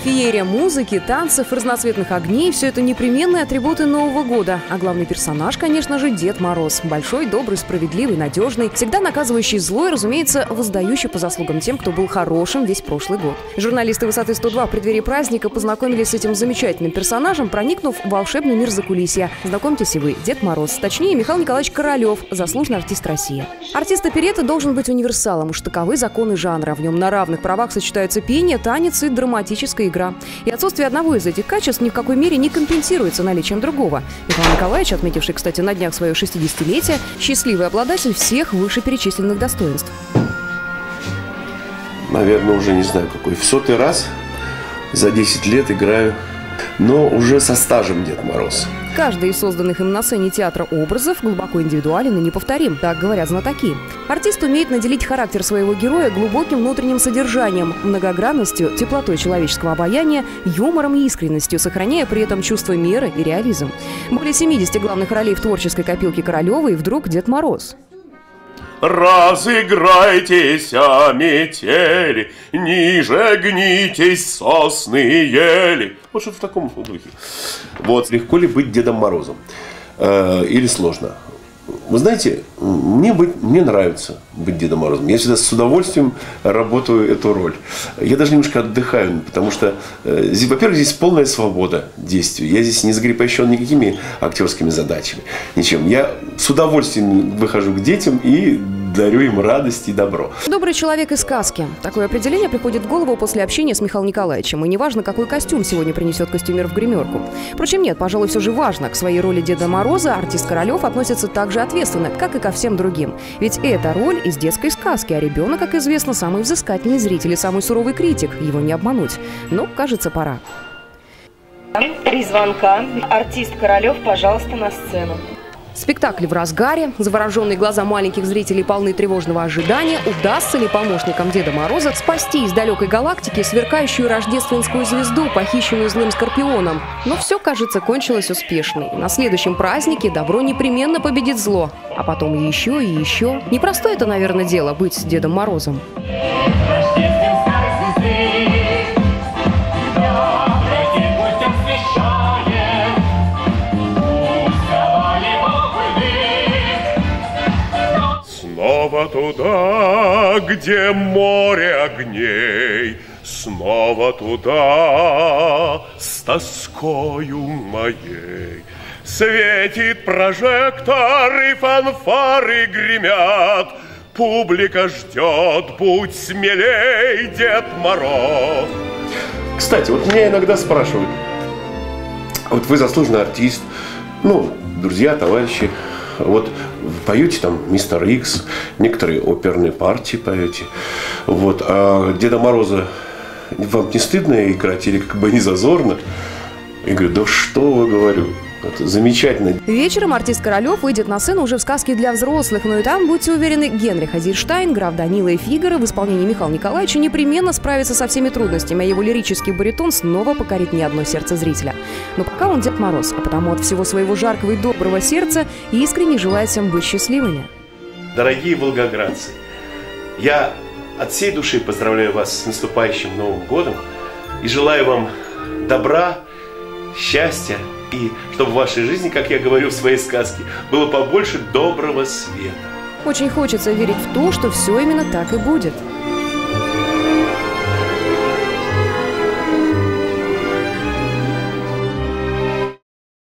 Феерия музыки, танцев, разноцветных огней – все это непременные атрибуты Нового года. А главный персонаж, конечно же, Дед Мороз. Большой, добрый, справедливый, надежный, всегда наказывающий зло и, разумеется, воздающий по заслугам тем, кто был хорошим весь прошлый год. Журналисты «Высоты 102» в преддверии праздника познакомились с этим замечательным персонажем, проникнув в волшебный мир закулисья. Знакомьтесь и вы, Дед Мороз, точнее, Михаил Николаевич Королев, заслуженный артист России. Артист оперетты должен быть универсалом, уж таковы законы жанра. В нем на равных правах сочетаются пение, танец и драматическая игра. И отсутствие одного из этих качеств ни в какой мере не компенсируется наличием другого. Михаил Николаевич, отметивший, кстати, на днях свое 60-летие, счастливый обладатель всех вышеперечисленных достоинств. Наверное, уже не знаю какой. В 100-й раз за 10 лет играю, но уже со стажем Дед Мороз. Каждый из созданных им на сцене театра образов глубоко индивидуален и неповторим, так говорят знатоки. Артист умеет наделить характер своего героя глубоким внутренним содержанием, многогранностью, теплотой человеческого обаяния, юмором и искренностью, сохраняя при этом чувство меры и реализм. Более 70 главных ролей в творческой копилке Королева, и вдруг Дед Мороз. Разыграйтесь, метели, ниже гнитесь, сосны и ели. Вот что-то в таком духе. Вот, легко ли быть Дедом Морозом? Или сложно? Вы знаете, мне нравится быть Дедом Морозом. Я всегда с удовольствием работаю эту роль. Я даже немножко отдыхаю, потому что, во-первых, здесь полная свобода действий. Я здесь не закрепощен никакими актерскими задачами, ничем. Я с удовольствием выхожу к детям и дарю им радость и добро. Добрый человек из сказки. Такое определение приходит в голову после общения с Михаилом Николаевичем. И неважно, какой костюм сегодня принесет костюмер в гримерку. Впрочем, нет, пожалуй, все же важно. К своей роли Деда Мороза артист Королев относится так же ответственно, как и ко всем другим. Ведь это роль из детской сказки, а ребенок, как известно, самый взыскательный зритель и самый суровый критик. Его не обмануть. Но, кажется, пора. 3 звонка. Артист Королев, пожалуйста, на сцену. Спектакль в разгаре, завороженные глаза маленьких зрителей полны тревожного ожидания. Удастся ли помощникам Деда Мороза спасти из далекой галактики сверкающую рождественскую звезду, похищенную злым Скорпионом? Но все, кажется, кончилось успешно. На следующем празднике добро непременно победит зло. А потом и еще, и еще. Непростое это, наверное, дело быть Дедом Морозом. Снова туда, где море огней, снова туда, с тоскою моей. Светит прожектор и фанфары гремят, публика ждет, будь смелей, Дед Мороз. Кстати, вот меня иногда спрашивают, вот вы заслуженный артист, друзья, товарищи, вот поете там «Мистер Икс», некоторые оперные партии поете. Вот. А Деда Мороза вам не стыдно играть или как бы не зазорно? Я говорю, да что вы, говорю, это замечательно. Вечером артист Королев выйдет на сцену уже в сказке для взрослых, но и там, будьте уверены, Генрих Азельштайн, граф Данила и Фигаро в исполнении Михаила Николаевича непременно справится со всеми трудностями, а его лирический баритон снова покорит не одно сердце зрителя. Но пока он Дед Мороз, а потому от всего своего жаркого и доброго сердца искренне желает всем быть счастливыми. Дорогие волгоградцы, я от всей души поздравляю вас с наступающим Новым годом и желаю вам добра, счастья, и чтобы в вашей жизни, как я говорю в своей сказке, было побольше доброго света. Очень хочется верить в то, что все именно так и будет.